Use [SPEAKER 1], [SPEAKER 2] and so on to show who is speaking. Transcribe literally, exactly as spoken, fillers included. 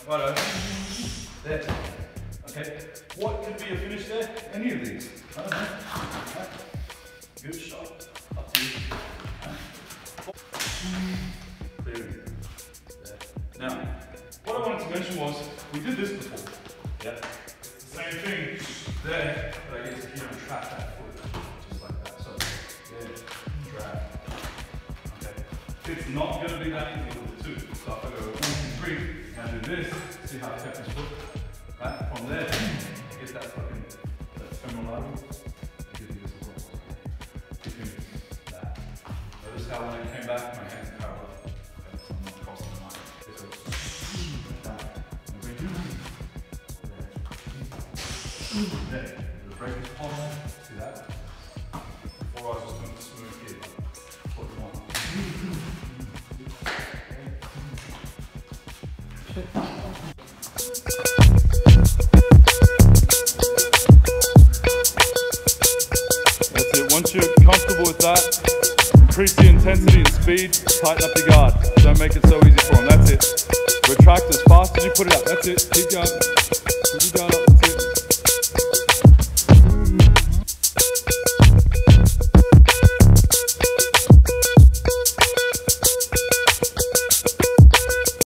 [SPEAKER 1] Righto. There. Okay. What could be a finish there? Any of these. I don't know. Right. Good shot. Up to you. Right. Clearing. There. Now, what I wanted to mention was, we did this before. Yeah. It's the same thing there, but I get to here and trap that foot. Just like that. So, there. Trap. Okay. It's not going to be that easy with the two. So if I go one, two, three, and do this, see how I kept this foot. Right? From there, get that fucking that femoral artery. Give you this as well. Give him that. Notice how when I came back, my hands are parallel. Okay, so I'm not crossing the line. This goes that. And bring you there. There. The break is on. See that? Before I was just doing the smooth here. What you want. That's it. Once you're comfortable with that, increase the intensity and speed, tighten up your guard. Don't make it so easy for them. That's it. Retract as fast as you put it up. That's it. Keep going. Keep your guard up.